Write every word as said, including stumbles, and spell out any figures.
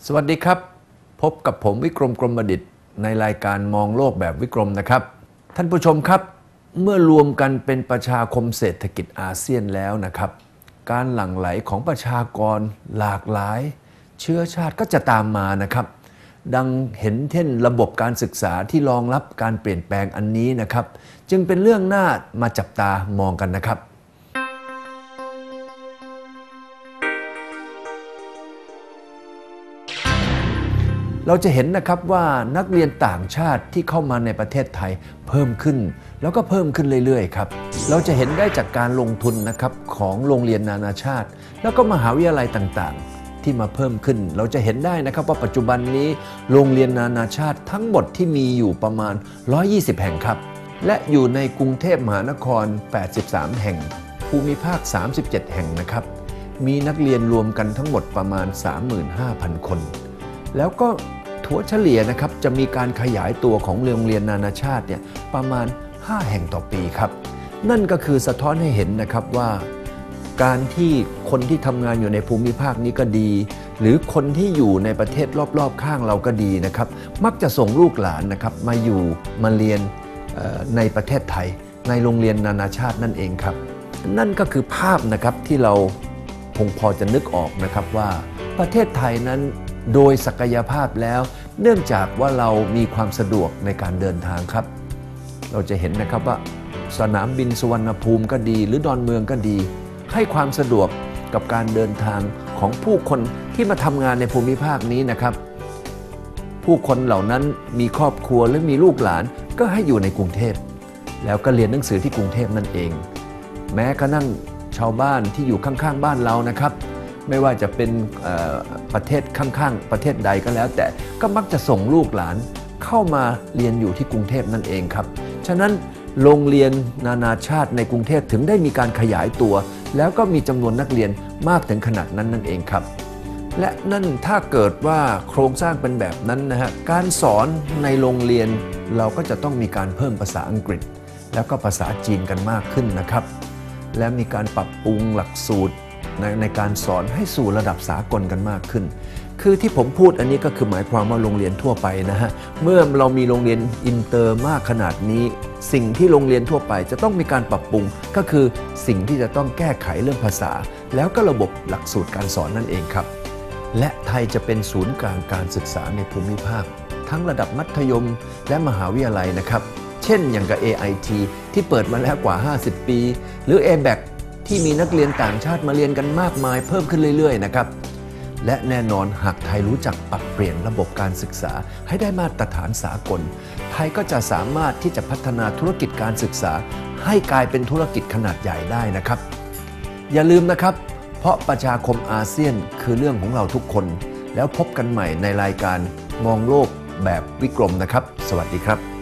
สวัสดีครับพบกับผมวิกรมกรมดิษฐ์ในรายการมองโลกแบบวิกรมนะครับท่านผู้ชมครับเมื่อรวมกันเป็นประชาคมเศรษฐกิจอาเซียนแล้วนะครับการหลั่งไหลของประชากรหลากหลายเชื้อชาติก็จะตามมานะครับดังเห็นเช่นระบบการศึกษาที่รองรับการเปลี่ยนแปลงอันนี้นะครับจึงเป็นเรื่องน่ามาจับตามองกันนะครับเราจะเห็นนะครับว่านักเรียนต่างชาติที่เข้ามาในประเทศไทยเพิ่มขึ้นแล้วก็เพิ่มขึ้นเรื่อยๆครับเราจะเห็นได้จากการลงทุนนะครับของโรงเรียนนานาชาติแล้วก็มหาวิทยาลัยต่างๆที่มาเพิ่มขึ้นเราจะเห็นได้นะครับว่าปัจจุบันนี้โรงเรียนนานาชาติทั้งหมดที่มีอยู่ประมาณหนึ่งร้อยยี่สิบแห่งครับและอยู่ในกรุงเทพมหานครแปดสิบสามแห่งภูมิภาคสามสิบเจ็ดแห่งนะครับมีนักเรียนรวมกันทั้งหมดประมาณ สามหมื่นห้าพัน คนแล้วก็ถัวเฉลี่ยนะครับจะมีการขยายตัวของโรงเรียนนานาชาติเนี่ยประมาณห้าแห่งต่อปีครับนั่นก็คือสะท้อนให้เห็นนะครับว่าการที่คนที่ทำงานอยู่ในภูมิภาคนี้ก็ดีหรือคนที่อยู่ในประเทศรอบๆข้างเราก็ดีนะครับมักจะส่งลูกหลานนะครับมาอยู่มาเรียนในประเทศไทยในโรงเรียนนานาชาตินั่นเองครับนั่นก็คือภาพนะครับที่เราคงพอจะนึกออกนะครับว่าประเทศไทยนั้นโดยศักยภาพแล้วเนื่องจากว่าเรามีความสะดวกในการเดินทางครับเราจะเห็นนะครับว่าสนามบินสุวรรณภูมิก็ดีหรือดอนเมืองก็ดีให้ความสะดวกกับการเดินทางของผู้คนที่มาทำงานในภูมิภาคนี้นะครับผู้คนเหล่านั้นมีครอบครัวหรือมีลูกหลานก็ให้อยู่ในกรุงเทพแล้วก็เรียนหนังสือที่กรุงเทพนั่นเองแม้กระทั่งชาวบ้านที่อยู่ข้างๆบ้านเรานะครับไม่ว่าจะเป็นประเทศข้างๆประเทศใดก็แล้วแต่ก็มักจะส่งลูกหลานเข้ามาเรียนอยู่ที่กรุงเทพนั่นเองครับฉะนั้นโรงเรียนนานาชาติในกรุงเทพถึงได้มีการขยายตัวแล้วก็มีจำนวนนักเรียนมากถึงขนาดนั้นนั่นเองครับและนั่นถ้าเกิดว่าโครงสร้างเป็นแบบนั้นนะฮะการสอนในโรงเรียนเราก็จะต้องมีการเพิ่มภาษาอังกฤษแล้วก็ภาษาจีนกันมากขึ้นนะครับและมีการปรับปรุงหลักสูตรในในการสอนให้สู่ระดับสากลกันมากขึ้นคือที่ผมพูดอันนี้ก็คือหมายความว่าโรงเรียนทั่วไปนะฮะเมื่อเรามีโรงเรียนอินเตอร์มากขนาดนี้สิ่งที่โรงเรียนทั่วไปจะต้องมีการปรับปรุงก็คือสิ่งที่จะต้องแก้ไขเรื่องภาษาแล้วก็ระบบหลักสูตรการสอนนั่นเองครับและไทยจะเป็นศูนย์กลางการศึกษาในภูมิภาคทั้งระดับมัธยมและมหาวิทยาลัยนะครับเช่นอย่างกับ เอ ไอ ที ที่เปิดมาแล้วกว่าห้าสิบปีหรือ เอ แบคที่มีนักเรียนต่างชาติมาเรียนกันมากมายเพิ่มขึ้นเรื่อยๆนะครับและแน่นอนหากไทยรู้จักปรับเปลี่ยนระบบการศึกษาให้ได้มาตรฐานสากลไทยก็จะสามารถที่จะพัฒนาธุรกิจการศึกษาให้กลายเป็นธุรกิจขนาดใหญ่ได้นะครับอย่าลืมนะครับเพราะประชาคมอาเซียนคือเรื่องของเราทุกคนแล้วพบกันใหม่ในรายการมองโลกแบบวิกรมนะครับสวัสดีครับ